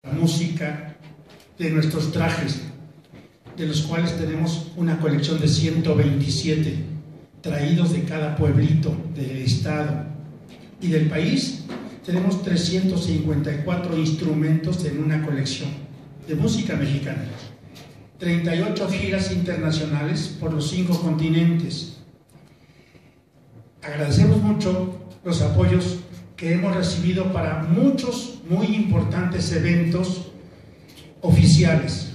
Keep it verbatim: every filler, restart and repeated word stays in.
la música de nuestros trajes, de los cuales tenemos una colección de ciento veintisiete, traídos de cada pueblito del estado y del país. Tenemos trescientos cincuenta y cuatro instrumentos en una colección de música mexicana, treinta y ocho giras internacionales por los cinco continentes. Agradecemos mucho los apoyos que hemos recibido para muchos muy importantes eventos oficiales.